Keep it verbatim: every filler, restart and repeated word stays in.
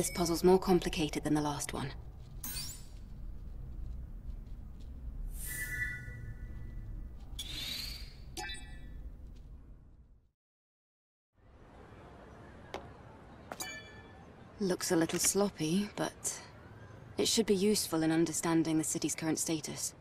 This puzzle's more complicated than the last one. Looks a little sloppy, but it should be useful in understanding the city's current status.